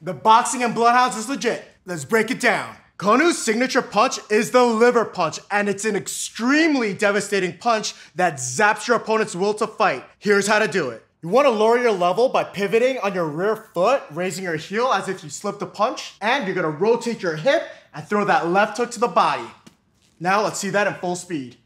The boxing in Bloodhounds is legit. Let's break it down. Konu's signature punch is the liver punch, and it's an extremely devastating punch that zaps your opponent's will to fight. Here's how to do it. You want to lower your level by pivoting on your rear foot, raising your heel as if you slipped a punch, and you're going to rotate your hip and throw that left hook to the body. Now let's see that in full speed.